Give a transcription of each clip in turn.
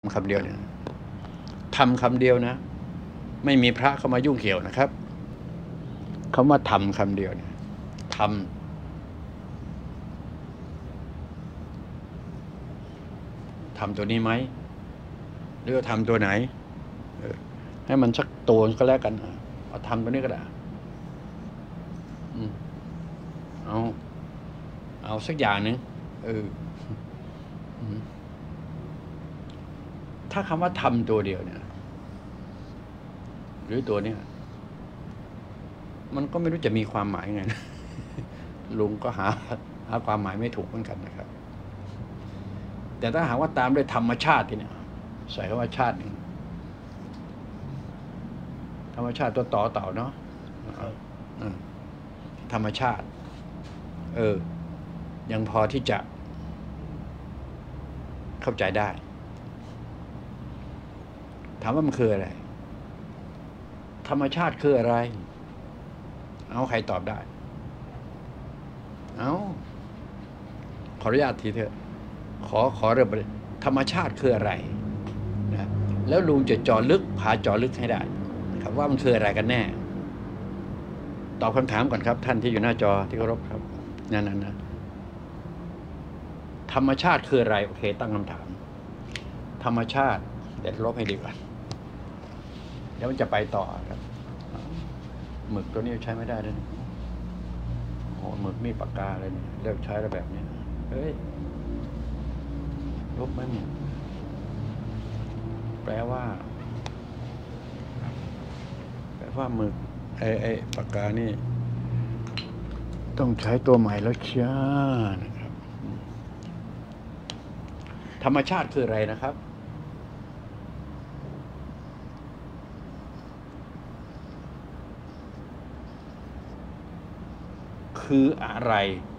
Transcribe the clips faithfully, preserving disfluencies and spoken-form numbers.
คำเดียวเนี่ยทำคำเดียวนะไม่มีพระเข้ามายุ่งเกี่ยวนะครับคำว่าทำคำเดียวเนี่ยทำทำตัวนี้ไหมหรือว่าทำตัวไหนเออให้มันสักตัวก็แล้วกันเอาทำตัวนี้ก็ได้อืมเอาเอาสักอย่างหนึ่งเออถ้าคำว่าทำตัวเดียวเนี่ยหรือตัวเนี้ยมันก็ไม่รู้จะมีความหมายไง ลุงก็หาหาความหมายไม่ถูกเหมือนกันนะครับแต่ถ้าหากว่าตามด้วยธรรมชาติที่เนี่ยใส่คำว่าชาติหนึ่งธรรมชาติตัวต่อเต่าเนาะธรรมชาติเออยังพอที่จะเข้าใจได้ถามว่ามันคืออะไรธรรมชาติคืออะไรเอาใครตอบได้เอาขออนุญาตทีเถอะขอขอเริ่มไปธรรมชาติคืออะไรนะแล้วลุงจะเจาะลึกพาเจาะลึกให้ได้ครับว่ามันคืออะไรกันแน่ตอบคำถามก่อนครับท่านที่อยู่หน้าจอที่เคารพครับนั่นๆนะธรรมชาติคืออะไรโอเคตั้งคำถามธรรมชาติเดี๋ยวลบให้ดีก่อนเดี๋ยวมันจะไปต่อครับหมึกตัวนี้ใช้ไม่ได้เลยโอ้หมึกมีปากกาเลยเนี่ยเลิกใช้แล้วแบบนี้เฮ้ยลบมันแปลว่าแปลว่าหมึกไอ้ไอ้ปากกานี่ต้องใช้ตัวใหม่แล้วจ้านะครับธรรมชาติคืออะไรนะครับคืออะไร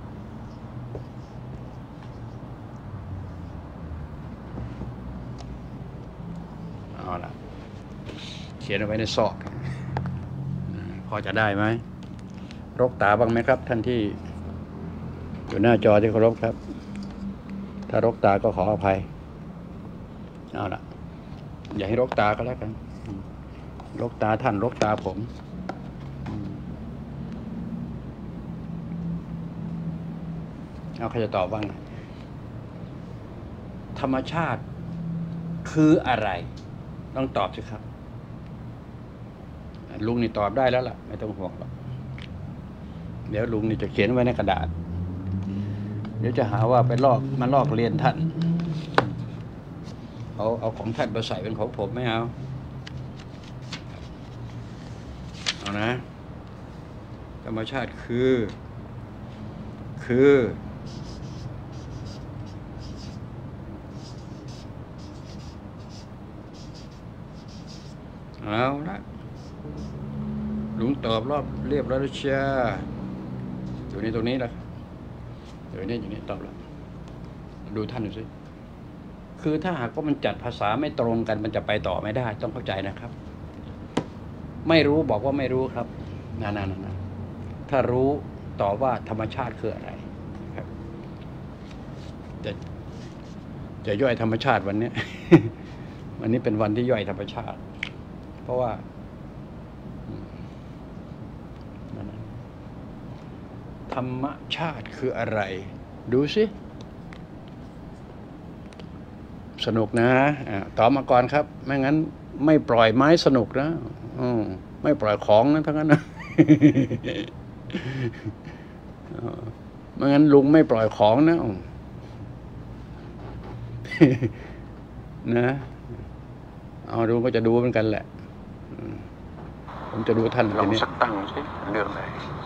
เอาล่ะเขียนเอาไว้ในซอกพอจะได้ไหมรกตาบ้างไหมครับท่านที่อยู่หน้าจอที่เคารพครับถ้ารกตาก็ขออภัยเอาล่ะอย่าให้รกตาก็แล้วกันรกตาท่านรกตาผมเอาใครจะตอบบ้างธรรมชาติคืออะไรต้องตอบสิครับลุงนี่ตอบได้แล้วล่ะไม่ต้องห่วงหรอกเดี๋ยวลุงนี่จะเขียนไว้ในกระดาษเดี๋ยวจะหาว่าไปลอกมาลอกเรียนท่านเอาเอาของท่านมาใส่เป็นของผมไม่เอาเอานะธรรมชาติคือคือเอาละลุงตอบรอบเรียบร้อยแล้วจ้าอยู่ในตรงนี้แหละอยู่นี่อยู่นี่ตอบแล้วดูท่านดูสิคือถ้าหากว่ามันจัดภาษาไม่ตรงกันมันจะไปต่อไม่ได้ต้องเข้าใจนะครับไม่รู้บอกว่าไม่รู้ครับนั่นๆนะถ้ารู้ตอบว่าธรรมชาติคืออะไรครับจะจะย่อยธรรมชาติวันนี้ วันนี้เป็นวันที่ย่อยธรรมชาติเพราะว่าธรรมชาติคืออะไรดูสิสนุกนะอ่าตอบมาก่อนครับไม่งั้นไม่ปล่อยไม้สนุกนะอืมไม่ปล่อยของนะทั้งนั้นนะ ไม่งั้นลุงไม่ปล่อยของนะ นะเอาดูก็จะดูเหมือนกันแหละผมจะดูท่านลองสักตั้งสิเรื่องอะไร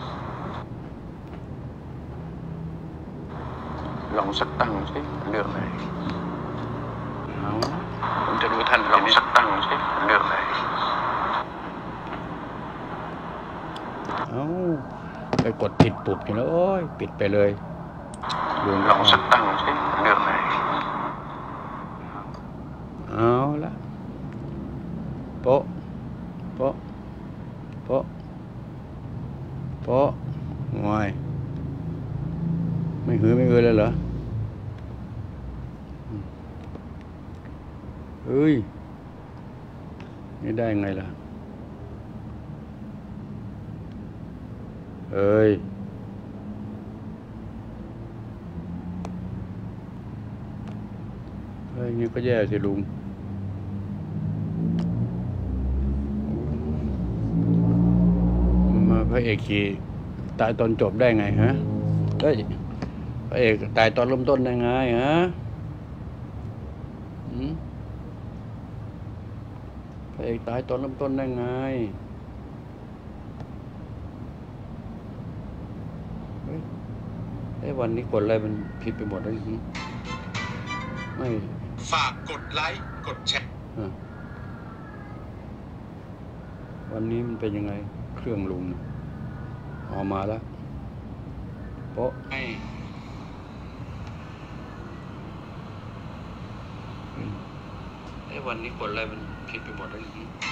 ลองสักตั้งสิเรื่องอะไรเอาผมจะดูท่านลองสักตั้งสิเรื่องอะไรเอาไปกดผิดปุ่มอยู่แล้วโอ้ยปิดไปเลยลองสักตั้งสิเรื่องอะไรเอาละโป๊ะโป๊ะโป๊ะโป๊ะงอยไม่หือไม่เอือเลยเหรอเฮ้ยนี่ได้ไงล่ะเอ้ยเฮ้ยงี้ก็แย่สิลุงมาพระเอกขี่ตายตอนจบได้ไงฮะเฮ้ยพระเอกตายตอนเริ่มต้นได้ไงฮะพระเอกตายตอนเริ่มต้นได้ไงไอ้วันนี้กดอะไรมันผิดไปหมดเลยไม่ฝากกดไลค์กดแชร์วันนี้มันเป็นยังไงเครื่องลุงออกมาแล้วโป๊ะไอ้วันนี้กดอะไรมันผิดไปหมดเลย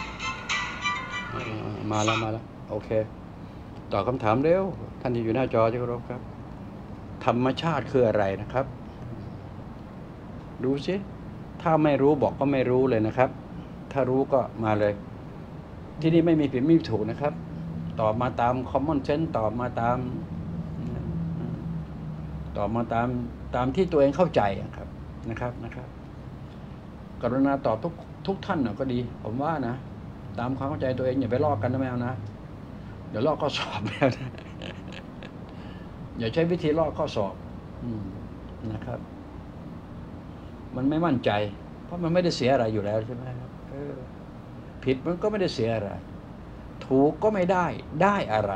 มาแล้วมาแล้วโอเคตอบคำถามเร็วท่านที่อยู่หน้าจอที่เคารพครับธรรมชาติคืออะไรนะครับดูสิถ้าไม่รู้บอกก็ไม่รู้เลยนะครับถ้ารู้ก็มาเลยที่นี่ไม่มีผิดไม่มีถูกนะครับตอบมาตาม common sense ตอบมาตามตอบมาตามตามที่ตัวเองเข้าใจครับนะครับนะครับกรุณาตอบทุกทุกท่านก็ดีผมว่านะตามความเข้าใจตัวเองอย่าไปลอกกันนะแมวนะเดี๋ยวลอกข้อสอบแล้วนะอย่าใช้วิธีลอกข้อสอบนะครับมันไม่มั่นใจเพราะมันไม่ได้เสียอะไรอยู่แล้วใช่ไหมครับผิดมันก็ไม่ได้เสียอะไรถูกก็ไม่ได้ได้อะไร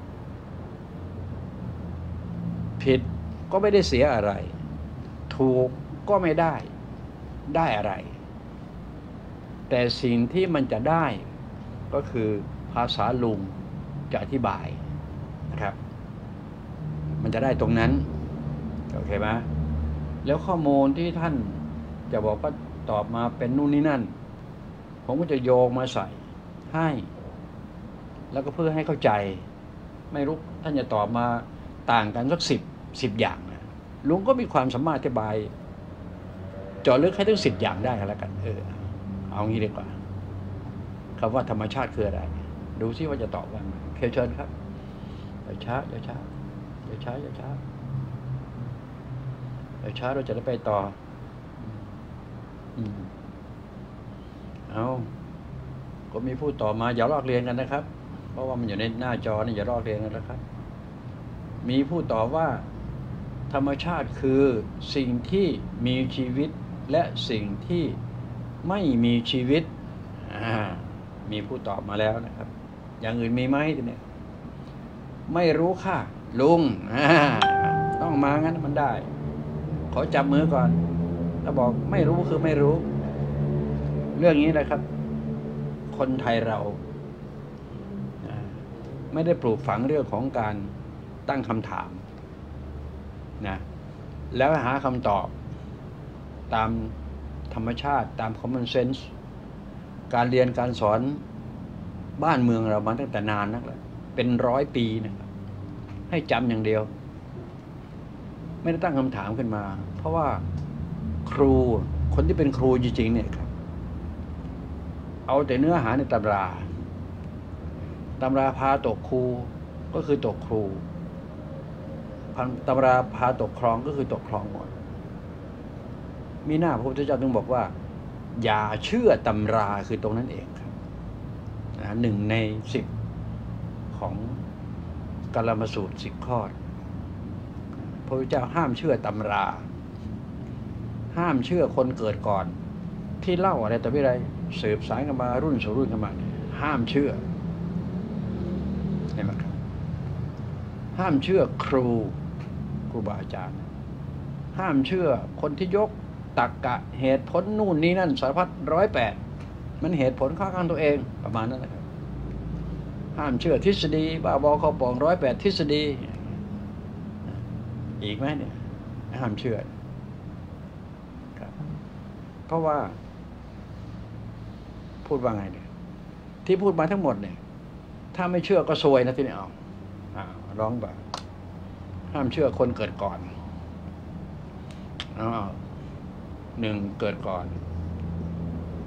ผิดก็ไม่ได้เสียอะไรถูกก็ไม่ได้ได้อะไรแต่สิ่งที่มันจะได้ก็คือภาษาลุงจะอธิบายนะครับมันจะได้ตรงนั้นโอเคไหมแล้วข้อมูลที่ท่านจะบอกก็ตอบมาเป็นนู่นนี่นั่นผมก็จะโยงมาใส่ให้แล้วก็เพื่อให้เข้าใจไม่รู้ท่านจะตอบมาต่างกันสักสิบสิบอย่างนะลุงก็มีความสามารถอธิบายเจาะลึกให้ถึงสิบอย่างได้แล้วกันเออเอางี้ดีกว่าคำว่าธรรมชาติคืออะไรดูซิว่าจะตอบว่าไงเชิญครับอย่าช้าอย่าช้าอย่าช้าอย่าช้าอย่าช้าเราจะได้ไปต่อเอาก็มีผู้ต่อมาอย่าลอกเรียนกันนะครับเพราะว่ามันอยู่ในหน้าจอนี่อย่าลอกเรียนกันนะครับมีผู้ตอบว่าธรรมชาติคือสิ่งที่มีชีวิตและสิ่งที่ไม่มีชีวิตมีผู้ตอบมาแล้วนะครับอย่างอื่นมีไหมทีนี้ไม่รู้ค่ะลุงต้องมางั้นมันได้ขอจับมือก่อนถ้าบอกไม่รู้คือไม่รู้เรื่องนี้นะครับคนไทยเราไม่ได้ปลูกฝังเรื่องของการตั้งคำถามนะแล้วหาคำตอบตามธรรมชาติตาม common sense การเรียนการสอนบ้านเมืองเรามาตั้งแต่นานนักแล้วเป็นร้อยปีนะครับให้จำอย่างเดียวไม่ได้ตั้งคำถามขึ้นมาเพราะว่าครูคนที่เป็นครูจริงๆเนี่ยครับเอาแต่เนื้อหาในตำราตำราพาตกครูก็คือตกครูตำราพาตกคลองก็คือตกคลองหมดมีหน้าพระพุทธเจ้าถึงบอกว่าอย่าเชื่อตำราคือตรงนั้นเองครับหนึ่งในสิบของกาลามสูตรสิบข้อพระพุทธเจ้าห้ามเชื่อตำราห้ามเชื่อคนเกิดก่อนที่เล่าอะไรแต่ไม่ไรสืบสายกันมารุ่นสู่รุ่นกันมาห้ามเชื่อเห็นไหมครับห้ามเชื่อครูครูบาอาจารย์ห้ามเชื่อคนที่ยกตรรกะเหตุผลนู่นนี่นั่นสารพัดร้อยแปดมันเหตุผลข้างตัวเองประมาณนั้นนะครับห้ามเชื่อทฤษฎีบ้าบอคอปองร้อยแปดทฤษฎีอีกไหมเนี่ยห้ามเชื่อครับเพราะว่าพูดว่าไงเนี่ยที่พูดมาทั้งหมดเนี่ยถ้าไม่เชื่อก็ซวยนะที่นี่เอาร้องแบบห้ามเชื่อคนเกิดก่อนอ๋อหนึ่งเกิดก่อน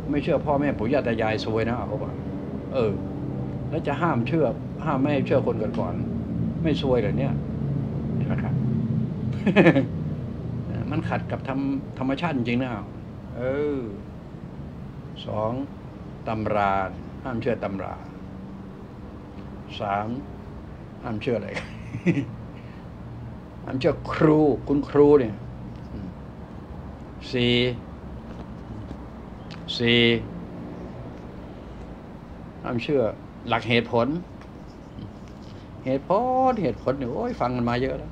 ไม่เชื่อพ่อแม่ปู่ย่าตายายซวยนะเขาบอกเออ แล้วจะห้ามเชื่อ ห้ามไม่ให้เชื่อคนก่อนๆไม่ซวยเหรอเนี่ยเห็นไหมครับ มันขัดกับธรรมธรรมชาติจริงๆนะเออสองตำราห้ามเชื่อตำราสามห้ามเชื่ออะไร ห้ามเชื่อครูคุณครูเนี่ยสี่สี่ห้ามเชื่อหลักเหตุผลเหตุผลเหตุผลเนี่ยโอ้ยฟังกันมาเยอะแล้ว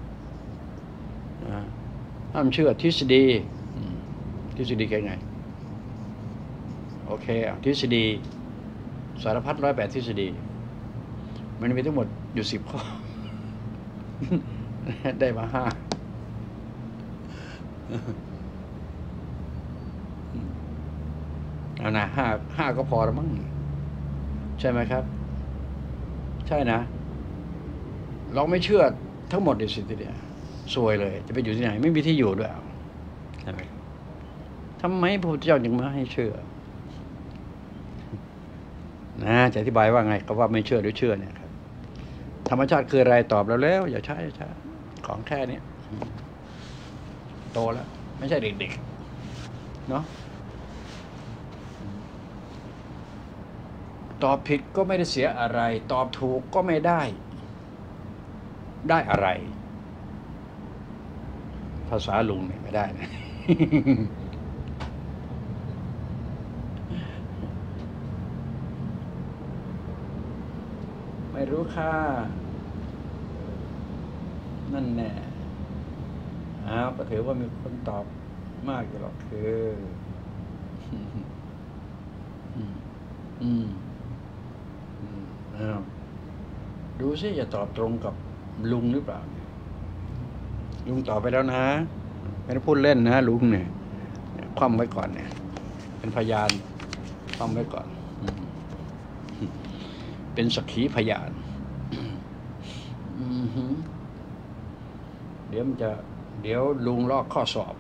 ห้ามเชื่อทฤษฎีทฤษฎีเป็นไงโอเคทฤษฎีสารพัดร้อยแปดทฤษฎีมันมีทั้งหมดอยู่สิบข้อ ได้มาห้าเอานะห้าห้าก็พอแล้วมั้งใช่ไหมครับใช่นะเราไม่เชื่อทั้งหมดในสิ่งที่เนี่ยซวยเลยจะไปอยู่ที่ไหนไม่มีที่อยู่ด้วยใช่ไหมทำไมพระพุทธเจ้าจึงไม่ให้เชื่อนะจะอธิบายว่าไงก็ว่าไม่เชื่อหรือเชื่อเนี่ยครับธรรมชาติคืออะไรตอบแล้วแล้วอย่าใช้อย่าใช้ของแค่นี้โตแล้วไม่ใช่เด็กๆเนาะตอบผิดก็ไม่ได้เสียอะไรตอบถูกก็ไม่ได้ได้อะไรภาษาลุงเนี่ยไม่ได้นะ ไม่รู้ค่านั่นแน่อ้าวก็ถือว่ามีคนตอบมากอยู่หรอกคืออืมอืมอ้าวดูสิอย่าตอบตรงกับลุงหรือเปล่าลุงตอบไปแล้วนะไม่ได้พูดเล่นนะลุงเนี่ยคว่ำไว้ก่อนเนี่ยเป็นพยานคว่ำไว้ก่อนเป็นสักขีพยานเดี๋ยวมันจะเดี๋ยวลุงลอกข้อสอบ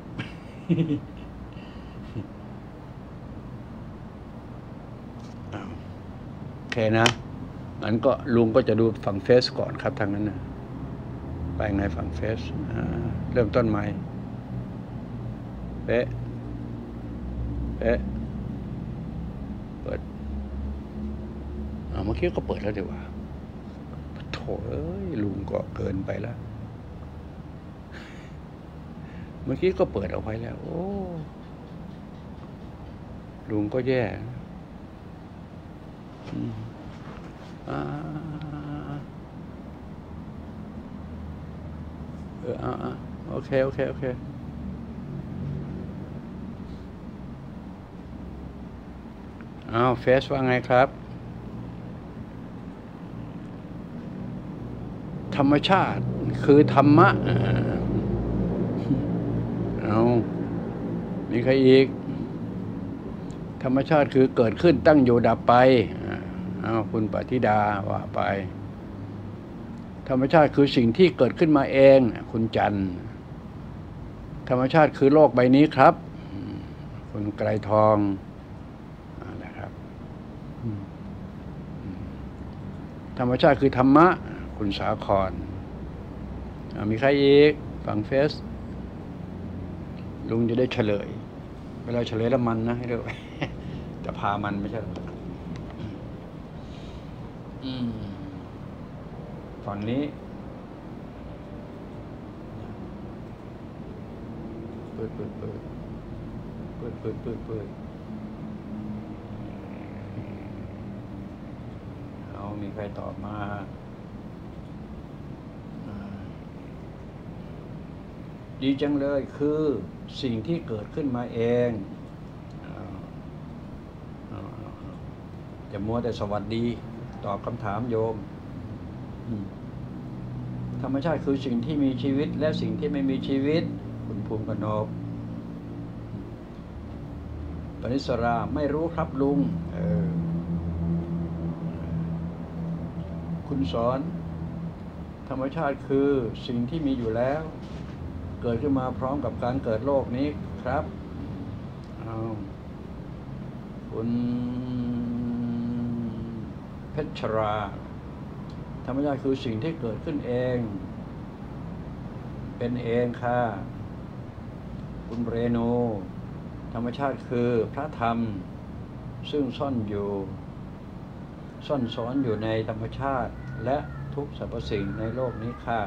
โอเคนะงั้นก็ลุงก็จะดูฝั่งเฟซก่อนครับทางนั้นนะไปไงฝั่งเฟซเริ่มต้นใหม่เป๊ะเป๊ะเปิดเมื่อกี้ก็เปิดแล้วดีกว่าโถ่เอ้ยลุงก็เกินไปแล้วเมื่อกี้ก็เปิดเอาไว้แล้วโอ้ลุงก็แย่อ่าเอออ่าโอเคโอเคโอเคอ้าวเฟซว่าไงครับธรรมชาติคือธรรมะเอามีใครอีกธรรมชาติคือเกิดขึ้นตั้งอยู่ดับไปเอาคุณปฏิดาว่าไปธรรมชาติคือสิ่งที่เกิดขึ้นมาเองคุณจันธรรมชาติคือโลกใบนี้ครับคุณไกรทองนะครับธรรมชาติคือธรรมะคุณสาครมีใครอีกฝั่งเฟซลุงจะได้เฉลยเวลาเฉลยแล้วมันนะให้ด้วยจะพามันไม่ใช่ฝั่งนี้เปิดเปิดเปิดเปิดเปิดเปิดเปิดเอามีใครตอบมาดีจังเลยคือสิ่งที่เกิดขึ้นมาเองอย่ามัวแต่สวัสดีตอบคำถามโยมธรรมชาติคือสิ่งที่มีชีวิตและสิ่งที่ไม่มีชีวิตคุณภูมิกนกปณิสราไม่รู้ครับลุงเออคุณสอนธรรมชาติคือสิ่งที่มีอยู่แล้วเกิดขึ้นมาพร้อมกับการเกิดโลกนี้ครับเอาคุณเพชรา ธรรมชาติคือสิ่งที่เกิดขึ้นเองเป็นเองค่ะคุณเรโนธรรมชาติคือพระธรรมซึ่งซ่อนอยู่ซ่อนซ้อนอยู่ในธรรมชาติและทุกสรรพสิ่งในโลกนี้ค่ะ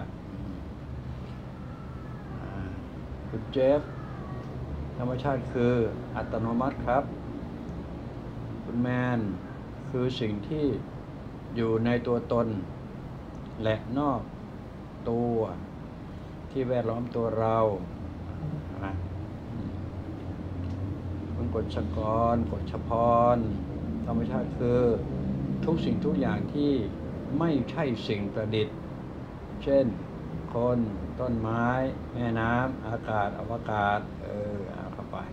คุณเจฟธรรมชาติคืออัตโนมัติครับคุณแมนคือสิ่งที่อยู่ในตัวตนและนอกตัวที่แวดล้อมตัวเราคุณกฎชกรกฎชพรธรรมชาติคือทุกสิ่งทุกอย่างที่ไม่ใช่สิ่งประดิษฐ์เช่นคนต้นไม้แม่น้ำอากาศอวกาศเออเอาเข้าไป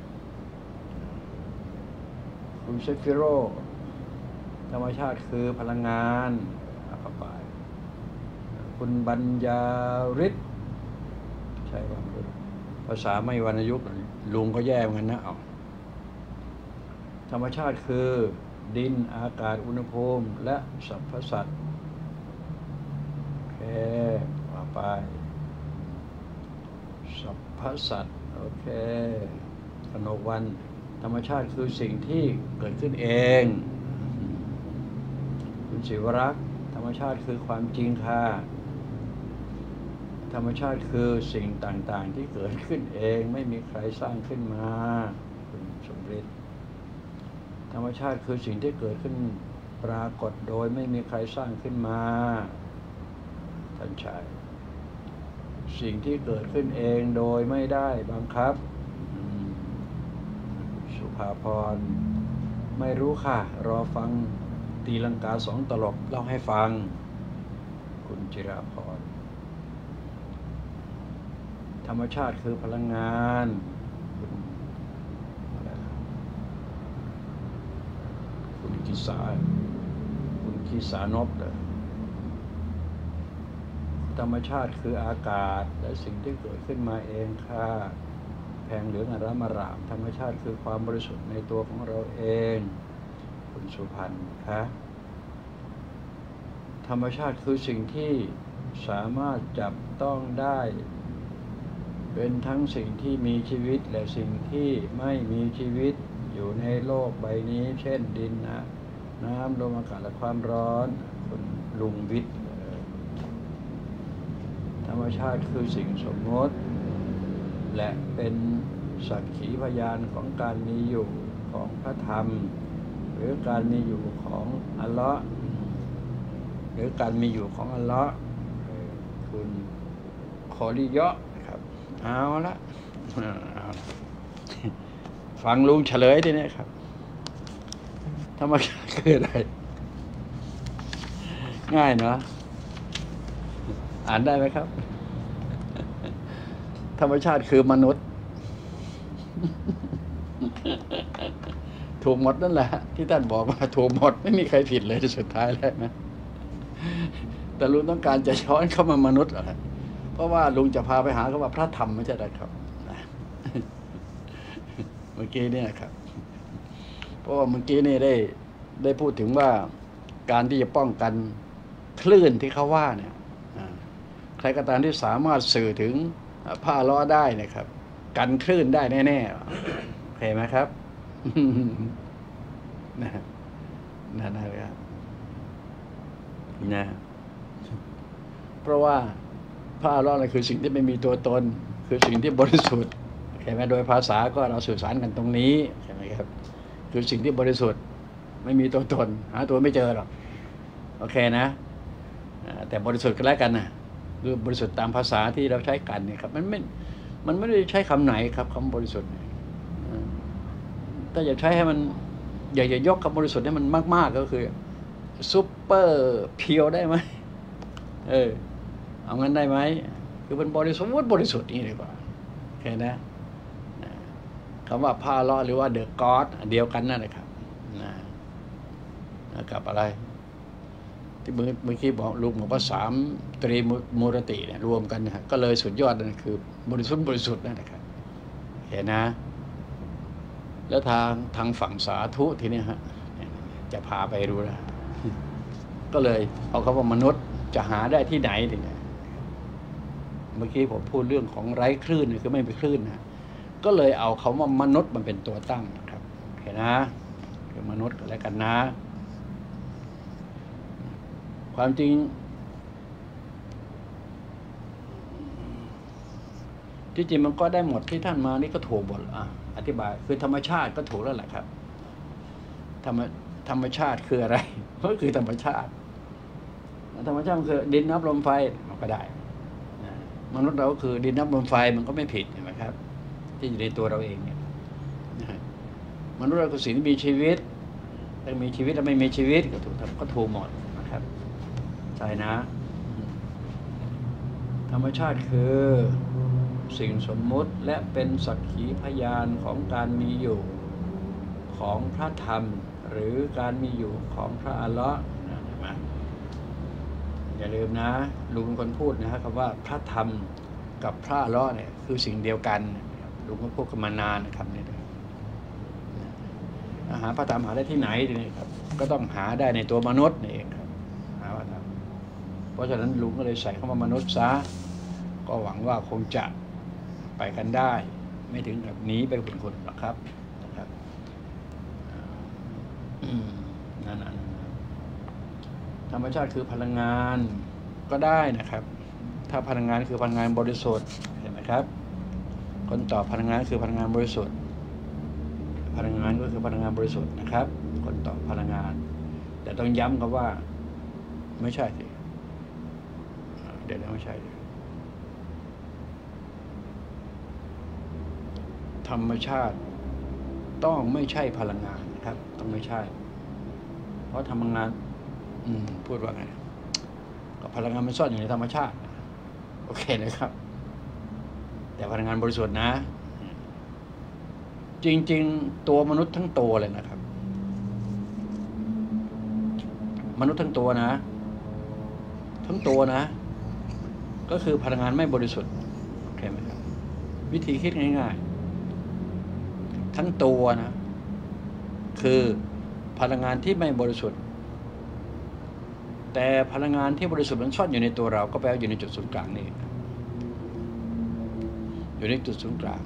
คุณเซฟิโรธรรมชาติคือพลังงานเอาเข้าไปคุณบัญญาฤทธิ์ใช่ป่ะภาษาไม่วรรณยุกต์ลุงก็แย่เหมือนกันนะเอาธรรมชาติคือดินอากาศอุณหภูมิและสรรพสัตว์โอเคมาไปสรรพสัตว์โอเคกนกวันธรรมชาติคือสิ่งที่เกิดขึ้นเองคุณศิวรักษ์ธรรมชาติคือความจริงค่ะธรรมชาติคือสิ่งต่างๆที่เกิดขึ้นเองไม่มีใครสร้างขึ้นมาคุณสมฤทธิ์ธรรมชาติคือสิ่งที่เกิดขึ้นปรากฏโดยไม่มีใครสร้างขึ้นมาท่านชายสิ่งที่เกิดขึ้นเองโดยไม่ได้บังคับสุภาพรไม่รู้ค่ะรอฟังตีลังกาสองตลกเล่าให้ฟังคุณจิราพรธรรมชาติคือพลังงานคุณอะไรนะคุณกิสาคุณกิสานพเลยธรรมชาติคืออากาศและสิ่งที่เกิดขึ้นมาเองค่ะแพงเหลืองอารามารามธรรมชาติคือความบริสุทธิ์ในตัวของเราเองคุณสุพรรณคะธรรมชาติคือสิ่งที่สามารถจับต้องได้เป็นทั้งสิ่งที่มีชีวิตและสิ่งที่ไม่มีชีวิตอยู่ในโลกใบนี้เช่นดินน้ำลมอากาศและความร้อนคุณลุงวิทย์ธรรมชาติคือสิ่งสมมติและเป็นสักขีพยานของการมีอยู่ของพระธรรมหรือการมีอยู่ของอัลเลาะห์หรือการมีอยู่ของอัลเลาะห์คุณคอลิยะครับเอาละฟังลุงเฉลยทีนี้ครับธรรมชาติคืออะไรง่ายเนาะอ่านได้ไหมครับธรรมชาติคือมนุษย์ถูกหมดนั่นแหละที่ท่านบอกว่าถูกหมดไม่มีใครผิดเลยที่สุดท้ายแล้วนะแต่ลุงต้องการจะช้อนเข้ามามนุษย์อะไรเพราะว่าลุงจะพาไปหาเขาว่าพระธรรมไม่ใช่ได้ครับเมื่อกี้เนี่ยครับเพราะว่าเมื่อกี้นี่ได้ได้พูดถึงว่าการที่จะป้องกันคลื่นที่เขาว่าเนี่ยใครก็ตามที่สามารถสื่อถึงผ้าล้อได้นะครับกันคลื่นได้แน่ๆเห็นไหมครับนะนั่นนะครับนะเพราะว่าผ้าล้อนั่นคือสิ่งที่ไม่มีตัวตนคือสิ่งที่บริสุทธิ์เห็นไหมโดยภาษาก็เราสื่อสารกันตรงนี้ใช่ไหมครับคือสิ่งที่บริสุทธิ์ไม่มีตัวตนหาตัวไม่เจอหรอกโอเคนะแต่บริสุทธิ์ก็แล้วกันนะหรือบริสุทธิ์ตามภาษาที่เราใช้กันเนี่ยครับมันไม่มันไม่ได้ใช้คำไหนครับคำบริสุทธิ์ถ้าจะใช้ให้มันอยากจะยกคำบริสุทธิ์ให้มันมากๆก็คือซุปเปอร์เพียวได้ไหมเออเอางั้นได้ไหมคือเป็นบริสุทธิ์บริสุทธิ์นี่ดีกว่าโอเคนะคำว่าพาล้อหรือว่าเดอะก็อดเดียวกันนั่นแหละครับนะกับอะไรที่เมื่อกี้บอกลุงบอกว่าสามตรีมูรติเนี่ยรวมกันนะก็เลยสุดยอดนั่นคือบริสุทธิ์บริสุทธิ์นั่นแหละครับเห็นนะแล้วทางทางฝั่งสาธุทีนี้ฮะจะพาไปดูนะก็เลยเอาคำว่ามนุษย์จะหาได้ที่ไหนทีนี้เมื่อกี้ผมพูดเรื่องของไร้คลื่นคือไม่มีคลื่นนะก็เลยเอาคำว่ามนุษย์มันเป็นตัวตั้งนะครับโอเคนะคือมนุษย์ก็แล้วกันนะความจริงที่จริงมันก็ได้หมดที่ท่านมานี่ก็ถูกหมดอ่ะอธิบายคือธรรมชาติก็ถูกแล้วแหละครับธรรมธรรมชาติคืออะไรก็คือธรรมชาติธรรมชาติคือดินน้ำลมไฟมันก็ได้มนุษย์เราคือดินน้ำลมไฟมันก็ไม่ผิดเห็นไหมครับที่อยู่ในตัวเราเองเนี่ยมนุษย์เราคือสิ่งที่มีชีวิตแต่มีชีวิตและไม่มีชีวิตก็ถูกก็ถูกหมดนะครับใช่นะธรรมชาติคือสิ่งสมมุติและเป็นสักขีพยานของการมีอยู่ของพระธรรมหรือการมีอยู่ของพระอัลเลาะห์นะอย่าลืมนะลุงเป็นคนพูดนะครับคำว่าพระธรรมกับพระอัลเลาะห์เนี่ยคือสิ่งเดียวกันลุงก็พูดกันมานานนะครับนี่หาพระธรรมหาได้ที่ไหนทีนี้ครับก็ต้องหาได้ในตัวมนุษย์นี่เองครับหาพระธรรมเพราะฉะนั้นลุงก็เลยใส่คำว่ามนุษย์ซะก็หวังว่าคงจะไปกันได้ไม่ถึงกับหนีไปขุนคนหรอกครับนะครับนั่นนั่นธรรมชาติคือพลังงานก็ได้นะครับถ้าพลังงานคือพลังงานบริสุทธิ์เห็นไหมครับคนตอบพลังงานคือพลังงานบริสุทธิ์พลังงานก็คือพลังงานบริสุทธิ์นะครับคนตอบพลังงานแต่ต้องย้ำกับว่าไม่ใช่สิเดี๋ยวไม่ใช่ธรรมชาติต้องไม่ใช่พลังงานนะครับต้องไม่ใช่เพราะพลังงานอืมพูดว่าไงก็พลังงานมันซ่อนอยู่ในธรรมชาติโอเคนะครับแต่พลังงานบริสุทธิ์นะจริงๆตัวมนุษย์ทั้งตัวเลยนะครับมนุษย์ทั้งตัวนะทั้งตัวนะก็คือพลังงานไม่บริสุทธิ์โอเคไหมครับวิธีคิดง่ายๆทั้งตัวนะคือพลังงานที่ไม่บริสุทธิ์แต่พลังงานที่บริสุทธิ์มันซ่อนอยู่ในตัวเราก็แปลว่าอยู่ในจุดศูนย์กลางนี่อยู่ในจุดศูนย์กลาง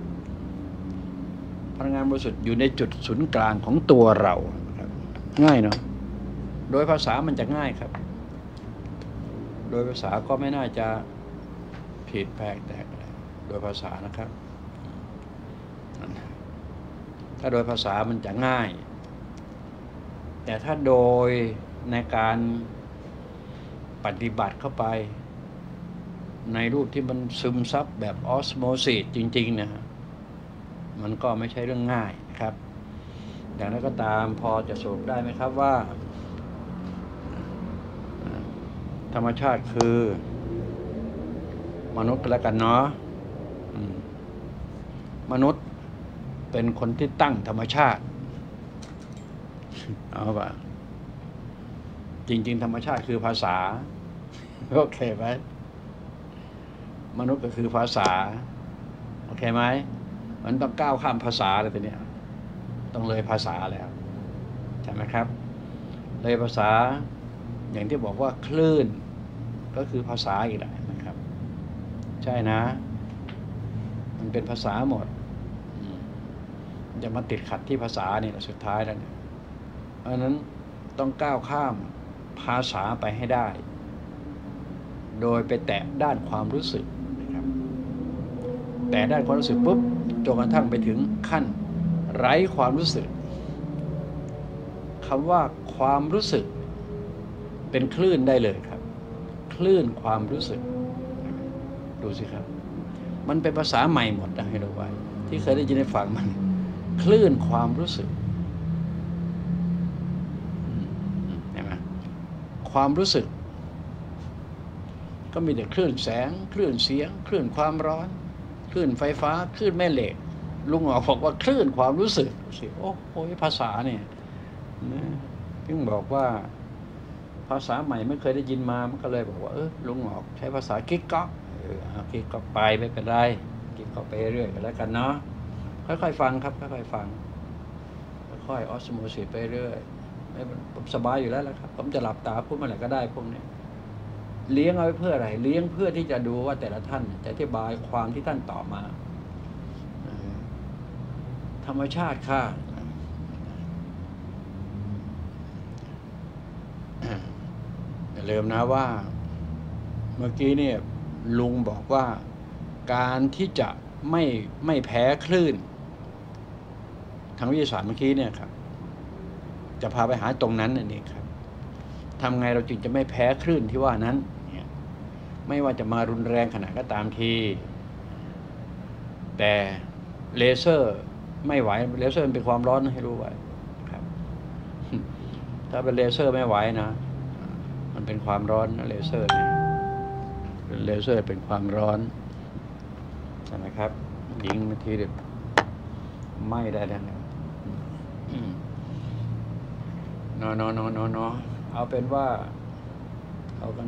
พลังงานบริสุทธิ์อยู่ในจุดศูนย์กลางของตัวเราครับง่ายเนาะโดยภาษามันจะง่ายครับโดยภาษาก็ไม่น่าจะผิดแปลกแตกอะไรโดยภาษานะครับถ้าโดยภาษามันจะง่ายแต่ถ้าโดยในการปฏิบัติเข้าไปในรูปที่มันซึมซับแบบออสโมซิสจริงๆนะฮะมันก็ไม่ใช่เรื่องง่ายนะครับอย่างนั้นก็ตามพอจะสรุปได้ไหมครับว่าธรรมชาติคือมนุษย์ก็แล้วกันเนาะมนุษย์เป็นคนที่ตั้งธรรมชาติเอาป่ะจริงๆธรรมชาติคือภาษาโอเคไหมมนุษย์ก็คือภาษาโอเคไหมมันต้องก้าวข้ามภาษาเลยทีเนี้ยต้องเลยภาษาแล้วใช่ไหมครับเลยภาษาอย่างที่บอกว่าคลื่นก็คือภาษาอีกแล้วนะครับใช่นะมันเป็นภาษาหมดจะมาติดขัดที่ภาษานี่แหละสุดท้ายแล้วเนี่ยเพราะฉะนั้นต้องก้าวข้ามภาษาไปให้ได้โดยไปแตะด้านความรู้สึกนะครับแต่ด้านความรู้สึกปุ๊บจนกระทั่งไปถึงขั้นไร้ความรู้สึกคำว่าความรู้สึกเป็นคลื่นได้เลยครับคลื่นความรู้สึกดูสิครับมันเป็นภาษาใหม่หมดนะให้เราไว้ที่เคยได้ยินได้ฟังมันคลื่นความรู้สึกเห็นไหมความรู้สึกก็มีแต่คลื่นแสงคลื่นเสียงคลื่นความร้อนคลื่นไฟฟ้าคลื่นแม่เหล็กลุงออกบอกว่าคลื่นความรู้สึกสิโอ้โหภาษาเนี่ยเพิ่งบอกว่าภาษาใหม่ไม่เคยได้ยินมามันก็เลยบอกว่าเออลุงออกใช้ภาษากิ๊กก๊อกเออกิ๊กก๊อกไปไม่เป็นไรกิ๊กก๊อกไปเรื่อยๆกันแล้วกันเนาะค่อยๆฟังครับค่อยๆฟังค่อยๆออสโมซิสไปเรื่อยไม่ผมสบายอยู่แล้วละครับผมจะหลับตาพูดเมื่อไหร่ก็ได้พวกนี้เลี้ยงเอาไว้เพื่ออะไรเลี้ยงเพื่อที่จะดูว่าแต่ละท่านจะอธิบายความที่ท่านตอบมาธรรมชาติค่ะอย่าลืมนะว่าเมื่อกี้เนี่ยลุงบอกว่าการที่จะไม่ไม่แพ้คลื่นทางวิทยาศาสตร์เมื่อกี้เนี่ยครับจะพาไปหาตรงนั้นนั่นเองครับทำไงเราจึงจะไม่แพ้คลื่นที่ว่านั้นเนี่ยไม่ว่าจะมารุนแรงขนาดก็ตามทีแต่เลเซอร์ไม่ไหวเลเซอร์มันเป็นความร้อนให้รู้ไว้ครับถ้าเป็นเลเซอร์ไม่ไหวนะมันเป็นความร้อนนะเลเซอร์เนี่ยเลเซอร์เป็นความร้อนใช่ไหมครับยิงบางทีเด็ดไหม้ได้ทั้งนั้นนอนนอนนอนนเอาเป็นว่าเอากัน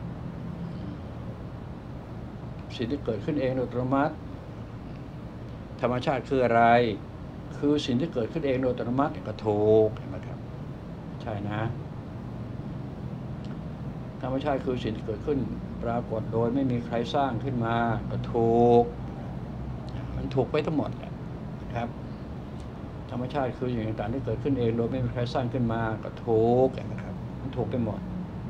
สิ่งที่เกิดขึ้นเองโดยอัตโนมัติธรรมชาติคืออะไรคือสิ่งที่เกิดขึ้นเองโดยอัตโนมัติก็ถูกเห็นไหมครับใช่นะธรรมชาติคือสิ่งที่เกิดขึ้นปรากฏโดยไม่มีใครสร้างขึ้นมาก็ถูกมันถูกไปทั้งหมดแหละครับธรรมชาติคือสิ่งต่างๆที่เกิดขึ้นเองโดยไม่มีใครสร้างขึ้นมาก็ถูกนะครับมันถูกไปหมด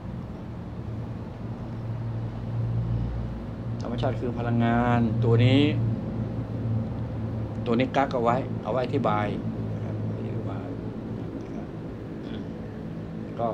ธรรมชาติคือพลังงานตัวนี้ตัวนี้กักเอาไว้เอาไว้อธิบายนะครับอธิบายก็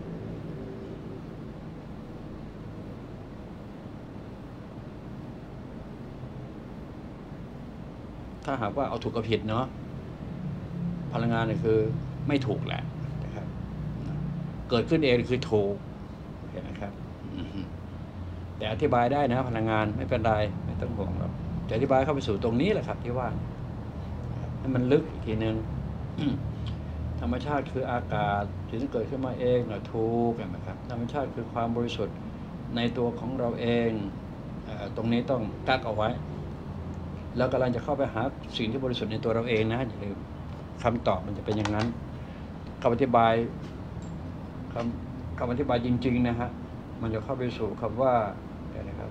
ถ้าหากว่าเอาถูกกับผิดเนาะพลังงานนี่คือไม่ถูกแหละนะครับเกิดขึ้นเองคือถูกเห็นไหมครับแต่อธิบายได้นะพลังงานไม่เป็นไรไม่ต้องห่วงหรอกจะอธิบายเข้าไปสู่ตรงนี้แหละครับที่ว่าให้มันลึกอีกทีนึงธรรมชาติคืออากาศที่เกิดขึ้นมาเองนะถูกเห็นไหมครับธรรมชาติคือความบริสุทธิ์ในตัวของเราเองตรงนี้ต้องกักเอาไว้แล้วกำลังจะเข้าไปหาสิ่งที่บริสุทธิ์ในตัวเราเองนะอย่าลืมคำตอบมันจะเป็นอย่างนั้นคำอธิบายคำคำอธิบายจริงๆนะฮะมันจะเข้าไปสู่คำว่าอะไรนะครับ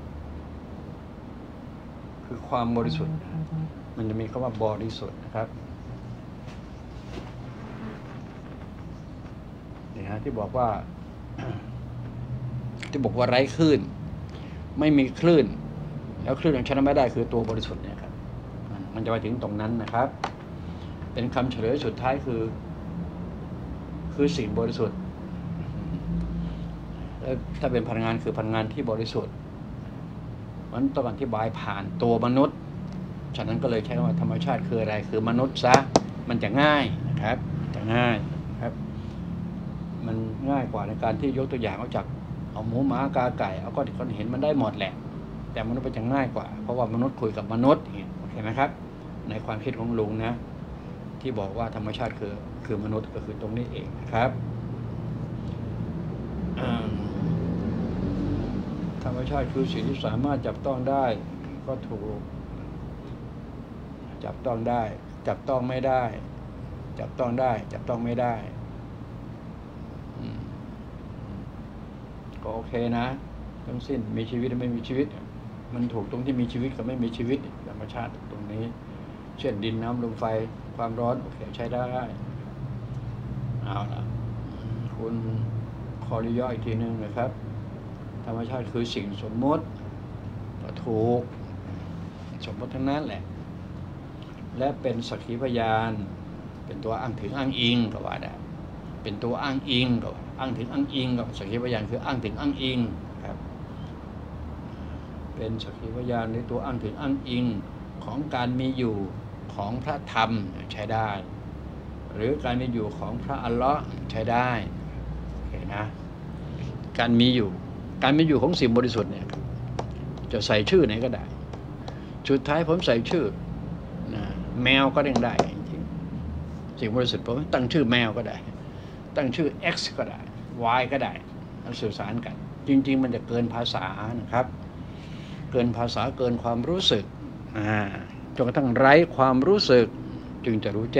คือความบริสุทธิ์มันจะมีคำว่าบริสุทธิ์นะครับนี่ฮะที่บอกว่าที่บอกว่าไร้คลื่นไม่มีคลื่นแล้วคลื่นของฉันไม่ได้คือตัวบริสุทธิ์เนี่ยครับมันจะไปถึงตรงนั้นนะครับเป็นคำเฉลยสุดท้ายคือคือสิ่งบริสุทธิ์แล้วถ้าเป็นพลังงานคือพลังงานที่บริสุทธิ์มันต้องอธิบายผ่านตัวมนุษย์ฉะนั้นก็เลยใช้คำว่าธรรมชาติคืออะไรคือมนุษย์ซะมันจะง่ายนะครับจะง่ายครับมันง่ายกว่าในการที่ยกตัวอย่างเอาจากเอาหมูหมากาไก่เอาก้อนก้อนเห็นมันได้หมดแหละแต่มนุษย์มันจะง่ายกว่าเพราะว่ามนุษย์คุยกับมนุษย์อย่างเงี้ยโอเคไหมครับในความคิดของลุงนะที่บอกว่าธรรมชาติคือคือมนุษย์ก็คือตรงนี้เองนะครับธรรมชาติคือสิ่งที่สามารถจับต้องได้ก็ถูกจับต้องได้จับต้องไม่ได้จับต้องได้จับต้องไม่ได้ก็โอเคนะทั้งสิ้นมีชีวิตและไม่มีชีวิตมันถูกตรงที่มีชีวิตกับไม่มีชีวิตธรรมชาติตรงนี้เช่นดินน้ำลมไฟความร้อนโอเคใช้ได้เอาล่ะคุณขออนุญาตอีกทีนึงนะครับธรรมชาติคือสิ่งสมมติก็ถูกสมมติทั้งนั้นแหละและเป็นสักขีพยานเป็นตัวอ้างถึงอ้างอิงก็ว่าได้เป็นตัวอ้างอิงก็อ้างถึงอ้างอิงกับสักขีพยานคืออ้างถึงอ้างอิงครับเป็นสักขีพยานในตัวอ้างถึงอ้างอิงของการมีอยู่ของพระธรรมใช้ได้หรือการมีอยู่ของพระอัลเลาะห์ใช้ได้โอเคนะการมีอยู่การมีอยู่ของสิ่งบริสุทธิ์เนี่ยจะใส่ชื่อไหนก็ได้สุดท้ายผมใส่ชื่อนะแมวก็ยังได้จริงสิ่งบริสุทธิ์ผมตั้งชื่อแมวก็ได้ตั้งชื่อ X ก็ได้ Y ก็ได้มันสื่อสารกันจริงๆมันจะเกินภาษานะครับเกินภาษาเกินความรู้สึกอ่าจนกระทั่งไร้ความรู้สึกจึงจะรู้แจ้ง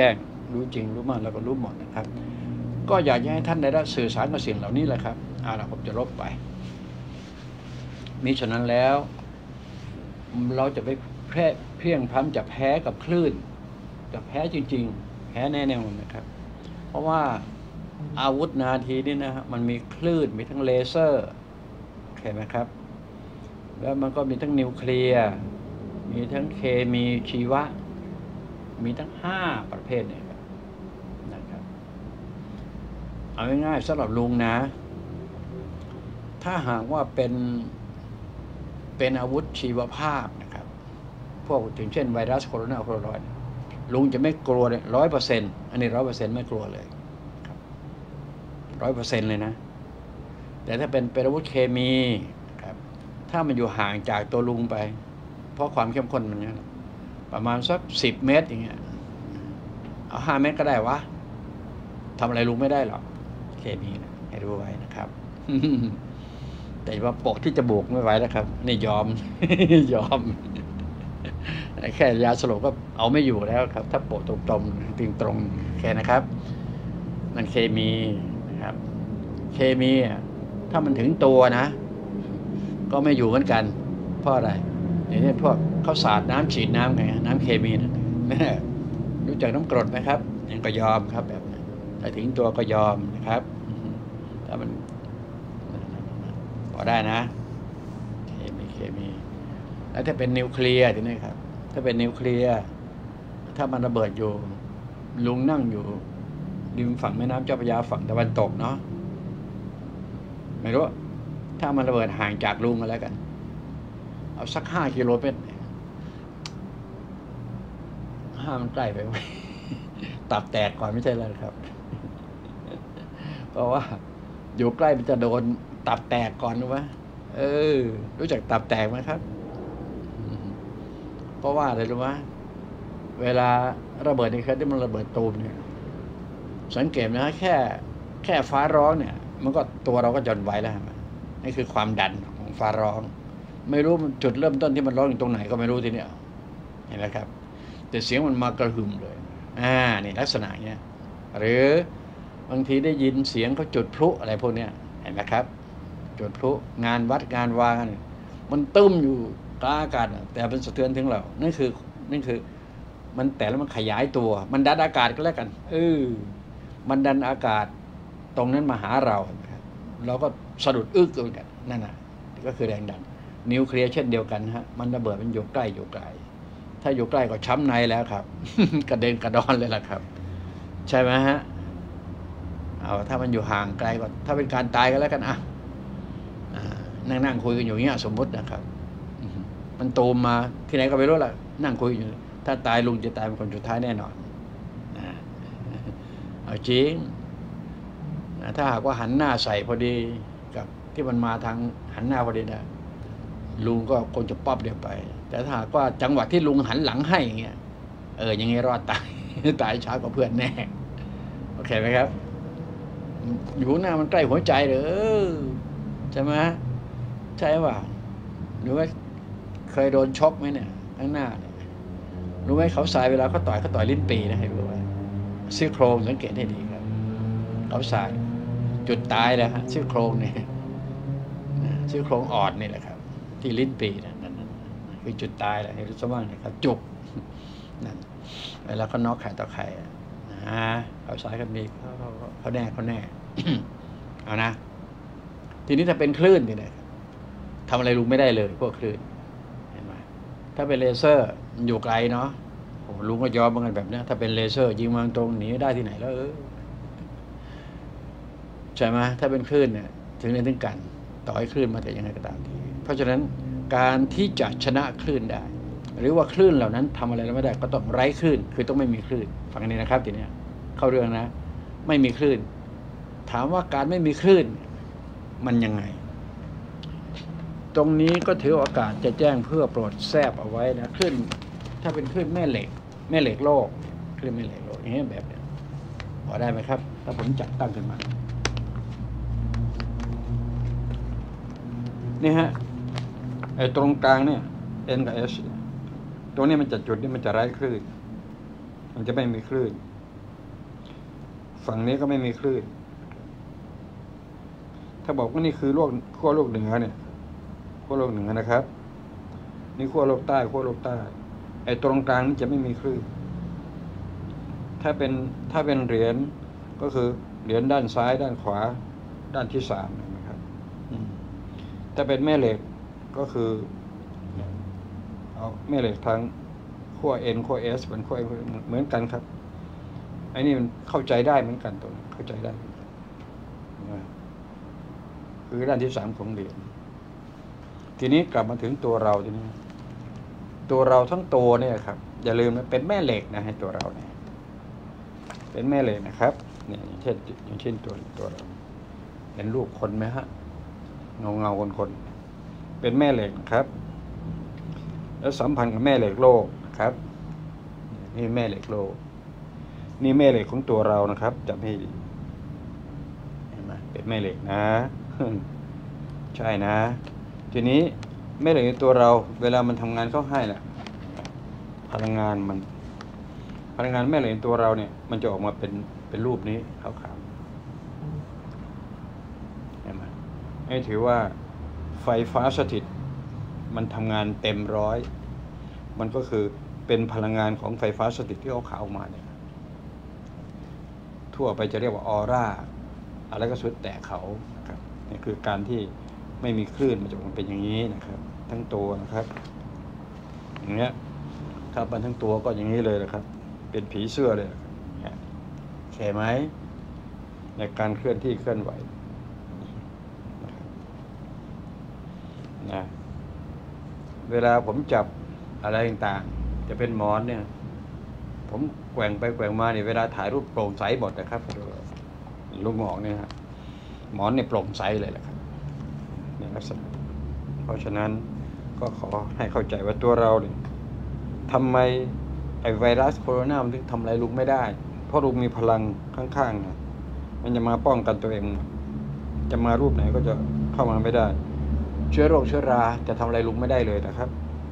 รู้จริงรู้มากแล้วก็รู้หมดนะครับ ก็อยากให้ท่านได้รับสื่อสารกับสิ่งเหล่านี้แหละครับเอาล่ะผมจะลบไปมิฉะนั้นแล้วเราจะไปแพ้เพียงพล้ำจะแพ้กับคลื่นจะแพ้จริงๆแพ้แน่ๆนะครับ เพราะว่าอาวุธนาทีนี่นะฮะมันมีคลื่นมีทั้งเลเซอร์เห็นไหมครับแล้วมันก็มีทั้งนิวเคลียร์มีทั้งเคมีชีวะมีทั้งห้าประเภทเนี่ยนะครับเอาง่ายๆสำหรับลุงนะ ถ้าหากว่าเป็นเป็นอาวุธชีวภาพนะครับพวกถึงเช่นไวรัสโคโรนาไวรัสลุงจะไม่กลัวเลยร้อยเปอร์เซ็นต์อันนี้ร้อยเปอร์เซ็นต์ไม่กลัวเลยครับร้อยเปอร์เซ็นต์เลยนะแต่ถ้าเป็นเป็นอาวุธเคมีครับถ้ามันอยู่ห่างจากตัวลุงไปเพราะความเข้มข้นมันเนี่ยประมาณสักสิบเมตรอย่างเงี้ยเอาห้าเมตรก็ได้วะทำอะไรลุงไม่ได้หรอกเคมีนะให้รู้ไว้นะครับ แต่ว่าโปะที่จมูกไม่ไหวแล้วครับนี่ยอม ยอมแค่ยาสลบก็เอาไม่อยู่แล้วครับถ้าโปะตรงตรงตรงตรงแค่นะครับนั่นเคมีนะครับ เคมีถ้ามันถึงตัวนะก็ไม่อยู่เหมือนกันเพราะอะไรอย่างนี้พวกเขาสาดน้ำฉีดน้ำไงน้ำเคมีนะรู้จักน้ำกรดไหมครับยังก็ยอมครับแบบนั้นถ้าถึงตัวก็ยอมนะครับถ้ามันพอได้นะเคมีเคมีแล้วถ้าเป็นนิวเคลียร์ทีนี้ครับถ้าเป็นนิวเคลียร์ถ้ามันระเบิดอยู่ลุงนั่งอยู่ริมฝั่งแม่น้ำเจ้าพระยาฝั่งตะวันตกเนาะไม่รู้ถ้ามันระเบิดห่างจากลุงกันแล้วกันเอาสักห้ากิโลเมตรห้ามันใกล้ไปไหม ตับแตกก่อนไม่ใช่แล้วครับ เพราะว่าอยู่ใกล้มันจะโดนตับแตกก่อนรู้ไหมเออรู้จักตับแตกไหมครับเพราะว่าอะไรรู้ไหมเวลาระเบิดนี่ครับที่มันระเบิดตูมเนี่ยสังเกตนะแค่แค่ฟ้าร้องเนี่ยมันก็ตัวเราก็จนไหวแล้วนี่คือความดันของฟ้าร้องไม่รู้จุดเริ่มต้นที่มันร้องอยู่ตรงไหนก็ไม่รู้ทีเนี้ยเห็นไหมครับแต่เสียงมันมากระหึ่มเลยอ่านี่ลักษณะเนี้ยหรือบางทีได้ยินเสียงเขาจุดพลุอะไรพวกเนี้ยเห็นไหมครับจุดพลุงานวัดงานวางมันตึ้มอยู่กลางอากาศแต่เป็นสะเทือนถึงเรานั่นคือนั่นคือมันแต่แล้วมันขยายตัวมันดันอากาศก็แล้วกันเออมันดันอากาศตรงนั้นมาหาเราเราก็สะดุดอึกเลยกันนั่นน่ะก็คือแรงดันนิวเคลียร์เช่นเดียวกันฮะมันระเบิดมันอยู่ใกล้อยู่ไกลถ้าอยู่ใกล้ก็ช้ำในแล้วครับ กระเด็นกระดอนเลยล่ะครับใช่ไหมฮะเอาถ้ามันอยู่ห่างไกลก็ถ้าเป็นการตายก็แล้วกันอ่ะนั่งนั่งคุยกันอยู่เงี้ยสมมตินะครับมันตูมมาที่ไหนก็ไม่รู้ล่ะนั่งคุยอยู่ถ้าตายลุงจะตายเป็นคนสุดท้ายแน่นอนเอาจริงถ้าหากว่าหันหน้าใส่พอดีกับที่มันมาทางหันหน้าพอดีนะลุงก็คงจะป๊อบเดียวไปแต่ถ้าหากว่าจังหวะที่ลุงหันหลังให้อย่างเงี้ยเออยังไงรอดตายตายช้ากว่าเพื่อนแน่โอเคไหมครับอยู่หน้ามันใกล้หัวใจเลยใช่ไหมใช่ป่ะหรือว่าเคยโดนช็อกไหมเนี่ยข้างหน้าเนี่ยรู้ไหมเขาสายเวลาเขาต่อยเขาต่อยลิ้นปีนะให้รู้ไว้ซี่โครงสังเกตให้ดีครับเขาสายจุดตายแล้วฮะซี่โครงเนี่ยซี่โครงอ่อนนี่แหละครับที่ลิ้นปีนั่นนั่นคือจุดตายแหละให้รู้ซะบ้างนะครับจุกนั่นเวลาเขาน็อกไข่ต่อไข่นะเขาสายกันมีเขาเขาแน่เขาแน่ เอานะทีนี้ถ้าเป็นคลื่นนี่นะทำอะไรลุงไม่ได้เลยพวกคลื่นเห็นไหมถ้าเป็นเลเซอร์มันอยู่ไกลเนาะโอ้ลุงก็ยอมเหมือนกันแบบนี้ถ้าเป็นเลเซอร์ยิงมาตรงหนีได้ที่ไหนแล้วเออใช่ไหมถ้าเป็นคลื่นเนี่ยถึงในถึงกันต่อให้คลื่นมาแต่ยังไงก็ตามทีเพราะฉะนั้นการที่จะชนะคลื่นได้หรือว่าคลื่นเหล่านั้นทำอะไรแล้วไม่ได้ก็ต้องไร้คลื่นคือต้องไม่มีคลื่นฟังนี้นะครับทีนี้เข้าเรื่องนะไม่มีคลื่นถามว่าการไม่มีคลื่นมันยังไงตรงนี้ก็ถือโอกาสจะแจ้งเพื่อโปรดแทรกเอาไว้นะคลื่นถ้าเป็นคลื่นแม่เหล็กแม่เหล็กโลกคลื่นแม่เหล็กโลกอย่างนี้แบบนี้พอได้ไหมครับถ้าผมจัดตั้งขึ้นมานี่ฮะไอ้ตรงกลางเนี่ย N กับ S ตรงนี้มันจะจุดนี่มันจะไร้คลื่นมันจะไม่มีคลื่นฝั่งนี้ก็ไม่มีคลื่นถ้าบอกว่านี่คือโลกขั้วโลกเหนือเนี่ยขั้วโลกเหนือนะครับนี่ขั้วโลกใต้ขั้วโลกใต้ไอ้ตรงกลางนี่จะไม่มีคลื่นถ้าเป็นถ้าเป็นเหรียญก็คือเหรียญด้านซ้ายด้านขวาด้านที่สามนะครับถ้าเป็นแม่เหล็กก็คือเอาแม่เหล็กทางขั้ว N ขั้ว S เป็นขั้ว N เหมือนกันครับไอ้นี่มันเข้าใจได้เหมือนกันตัวเข้าใจได้คือด้านที่สามของเหรียญทีนี้กลับมาถึงตัวเราทีนี้ตัวเราทั้งตัวเนี่ยครับอย่าลืมนะเป็นแม่เหล็กนะให้ตัวเราเนี่ยเป็นแม่เหล็กนะครับเนี่ยอย่างเช่นอย่างเช่นตัวตัวเราเห็นรูปคนไหมฮะเงาเงาคนคนเป็นแม่เหล็กครับแล้วสัมพันธ์กับแม่เหล็กโลกนะครับนี่แม่เหล็กโลกนี่แม่เหล็กของตัวเรานะครับจำให้ดีเห็นไหมเป็นแม่เหล็กนะใช่นะทีนี้แม่เหล็กในตัวเราเวลามันทำงานเข้าให้แหละพลังงานมันพลังงานแม่เหล็กในตัวเราเนี่ยมันจะออกมาเป็นเป็นรูปนี้ขาวๆเห็นไหมให้ถือว่าไฟฟ้าสถิตมันทำงานเต็มร้อยมันก็คือเป็นพลังงานของไฟฟ้าสถิตที่เขาขาวออกมาเนี่ยทั่วไปจะเรียกว่าออร่าอะไรก็สุดแต่เขาครับนี่คือการที่ไม่มีคลื่นมันจะเป็นอย่างนี้นะครับทั้งตัวนะครับอย่างเงี้ยถ้าเป็นทั้งตัวก็อย่างนี้เลยนะครับเป็นผีเสื้อเลยเห็นไหมในการเคลื่อนที่เคลื่อนไหวนะเวลาผมจับอะไรต่างๆจะเป็นหมอนเนี่ยผมแกว่งไปแกว่งมาเนี่ยเวลาถ่ายรูปโปร่งใสหมดนะครับลูกหมอกเนี่ยครับหมอนเนี่ยโปร่งใสเลยแหละครับในลักษณะเพราะฉะนั้นก็ขอให้เข้าใจว่าตัวเราเนี่ยทำไมไอ้ไวรัสโคโรนามันถึงทำอะไรลุงไม่ได้เพราะลุงมีพลังข้างๆนะมันจะมาป้องกันตัวเองจะมารูปไหนก็จะเข้ามาไม่ได้เชื้อโรคเชื้อราจะทำอะไรลุงไม่ได้เลยนะครับ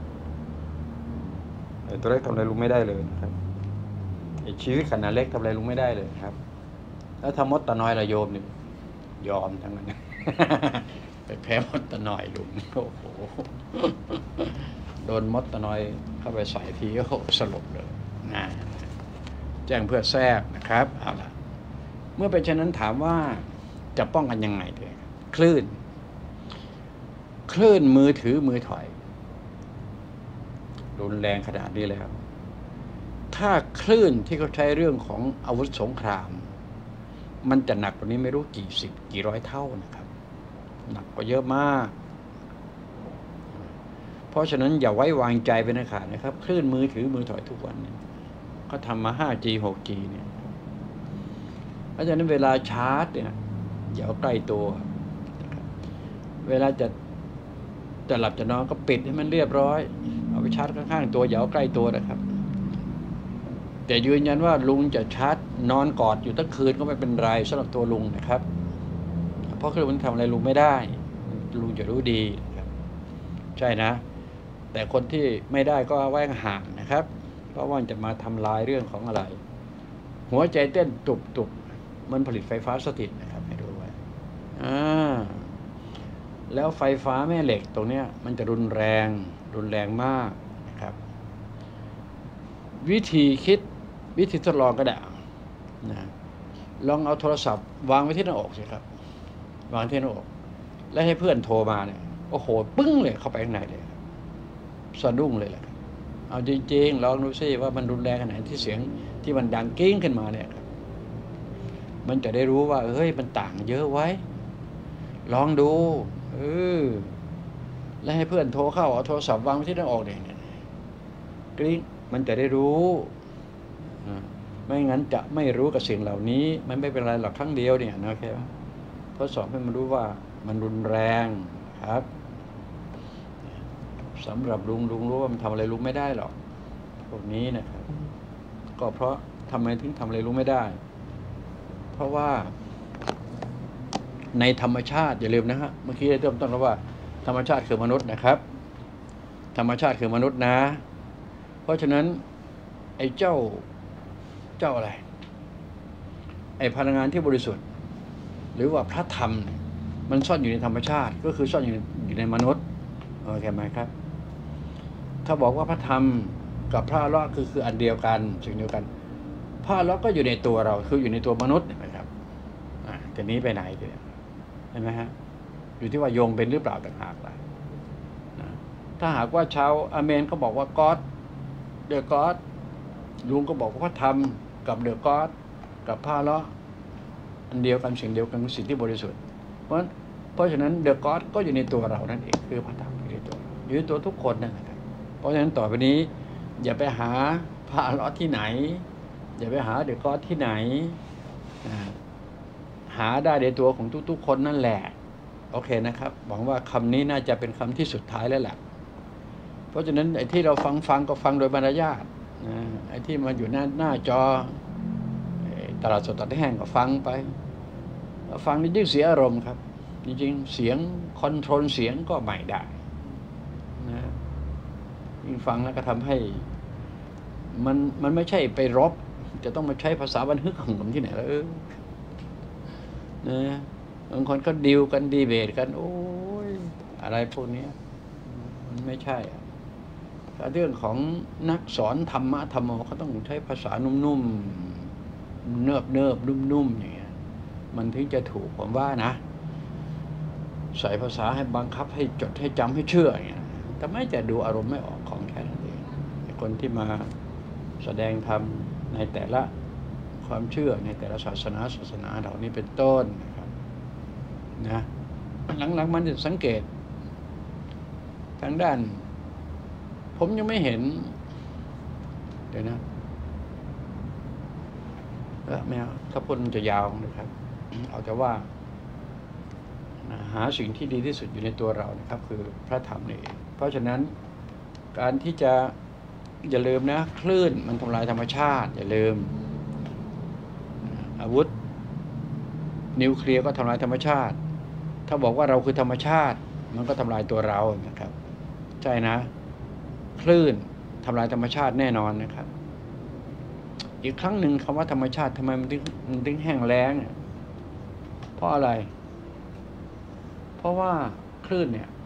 ไอ้ตัวเล็กทำอะไรลุงไม่ได้เลยนะครับไอ้ชีวิตขนาดเล็กทำอะไรลุงไม่ได้เลยครับแล้วทำมดตะนอยระโยมนี่ยอมทั้งนั้นไปแพ้มดตะนอยลุงโอ้โหโดนมดตะนอยเข้าไปใส่ทีก็สลบเลยนะแจ้งเพื่อแทรกนะครับเอาล่ะเมื่อเป็นเช่นนั้นถามว่าจะป้องกันยังไงดีคลื่นคลื่นมือถือมือถอยรุนแรงขนาดนี้แล้วถ้าคลื่นที่เขาใช้เรื่องของอาวุธสงครามมันจะหนักกว่านี้ไม่รู้กี่สิบกี่ร้อยเท่านะครับหนักกว่าเยอะมากเพราะฉะนั้นอย่าไว้วางใจไปนะขาดนะครับคลื่นมือถือมือถอยทุกวันเนี่ยก็ทำมา ห้าจี หกจี เนี่ยเพราะฉะนั้นเวลาชาร์จเนี่ยอย่าเอาใกล้ตัวเวลาจะจะหลับจะนอนก็ปิดให้มันเรียบร้อยเอาไปชาร์จข้างๆตัวอย่าเอาใกล้ตัวนะครับแต่ยืนยันว่าลุงจะชาร์จนอนกอดอยู่ทั้งคืนก็ไม่เป็นไรสำหรับตัวลุงนะครับเพราะคือมันทำอะไรลุงไม่ได้ลุงจะรู้ดีนะครับใช่นะแต่คนที่ไม่ได้ก็ไว้ห่างนะครับเพราะว่าจะมาทำลายเรื่องของอะไรหัวใจเต้นตุบๆมันผลิตไฟฟ้าสถิตนะครับให้ดูไว้อ่าแล้วไฟฟ้าแม่เหล็กตรงเนี้ยมันจะรุนแรงรุนแรงมากนะครับวิธีคิดวิธีทดลองก็ได้นะลองเอาโทรศัพท์วางไว้ที่หน้าอกสิครับวางที่หน้าอกแล้วให้เพื่อนโทรมาเนี่ยโอ้โหปึ้งเลยเข้าไปข้างในเลยสะดุ้งเลยแหละเอาจริงๆลองดูซิว่ามันรุนแรงขนาดที่เสียงที่มันดังกิ้งขึ้นมาเนี่ยมันจะได้รู้ว่าเฮ้ยมันต่างเยอะไว้ลองดูเออแล้วให้เพื่อนโทรเข้าเอาโทรศัพท์วางไว้ที่หน้าอกเนี่ยกริ๊งมันจะได้รู้ไม่งั้นจะไม่รู้กับสิ่งเหล่านี้มันไม่เป็นไรหรอกครั้งเดียวเนี่ยนะโอเคไหมทดสอบให้มันรู้ว่ามันรุนแรงครับสำหรับลุงลุงรู้ว่ามันทำอะไรลุงไม่ได้หรอกพวกนี้นะครับก็เพราะทำไมถึงทำอะไรลุงไม่ได้เพราะว่าในธรรมชาติอย่าลืมนะฮะเมื่อกี้ได้เริ่มต้นแล้วว่าธรรมชาติคือมนุษย์นะครับธรรมชาติคือมนุษย์นะเพราะฉะนั้นไอ้เจ้าเจ้าอะไรไอ้พลังงานที่บริสุทธิ์ หรือว่าพระธรรมมันซ่อนอยู่ในธรรมชาติก็คือซ่อนอยู่อยู่ในมนุษย์โอเคไหมครับถ้าบอกว่าพระธรรมกับพระอรหันต์คือคืออันเดียวกันสิ่งเดียวกันพระอรหันต์ก็อยู่ในตัวเราคืออยู่ในตัวมนุษย์นะครับอ่าจะหนี้ไปไหนทีเดียวเห็นไหมฮะอยู่ที่ว่าโยงเป็นหรือเปล่าต่างหากล่ะนะถ้าหากว่าชาวอาเมนเขาบอกว่าก็อดเดอะก็อดลุงก็บอกว่าพระธรรมกับเดอะก็อดกับพระอรหันต์อันเดียวกันสิ่งเดียวกันสิ่งที่บริสุทธิ์เพราะเพราะฉะนั้นเดอะก็อดก็อยู่ในตัวเรานั่นเองคือพระธรรมอยู่ในตัวเราอยู่ในตัวทุกคนนั่นแหละครับเพราะฉะนั้นต่อไปนี้อย่าไปหาพระอรหันต์ที่ไหนอย่าไปหาเดอะก็อดที่ไหนหาได้ในตัวของทุกๆคนนั่นแหละโอเคนะครับหวังว่าคำนี้น่าจะเป็นคำที่สุดท้ายแล้วแหละเพราะฉะนั้นไอ้ที่เราฟังฟังก็ฟังโดยมารยาทนะไอ้ที่มาอยู่หน้าหน้าจอตลาดสดตัดแห้งก็ฟังไปฟังนี่ยิ่งเสียอารมณ์ครับจริงๆเสียงคอนโทรลเสียงก็ไม่ได้นะยิ่งฟังแล้วก็ทำให้มันมันไม่ใช่ไปรบจะต้องมาใช้ภาษาบันทึกของผมที่ไหนแล้วเออนะบางคนก็ดิวกันดีเบตกันโอ้ยอะไรพวกนี้มันไม่ใช่เรื่องของนักสอนธรรมะธรรมโมเขาต้องใช้ภาษานุ่มๆเนิบเนิบนุ่มๆอย่างเงี้ยมันถึงจะถูกผมว่านะใส่ภาษาให้บังคับให้จดให้จำให้เชื่ออย่างเงี้ยแต่ไม่จะดูอารมณ์ไม่ออกของแค่นั้นเองคนที่มาแสดงธรรมในแต่ละความเชื่อในแต่ละศาสนาศาสนาเหล่านี้เป็นต้นนะครับนะหลังๆมันจะสังเกตทางด้านผมยังไม่เห็นเดี๋ยวนะเออไม่เอาถ้าพูดมันจะยาวนะครับเอาแต่ว่าหาสิ่งที่ดีที่สุดอยู่ในตัวเรานะครับคือพระธรรมนี่เองเพราะฉะนั้นการที่จะอย่าลืมนะคลื่นมันทำลายธรรมชาติอย่าลืมอาวุธนิวเคลียร์ก็ทำลายธรรมชาติถ้าบอกว่าเราคือธรรมชาติมันก็ทำลายตัวเรานะครับใช่นะคลื่นทำลายธรรมชาติแน่นอนนะครับอีกครั้งหนึ่งคำว่าธรรมชาติทำไมมันถึงมันถึงแห้งแล้งเพราะอะไรเพราะว่าคลื่นเนี่ย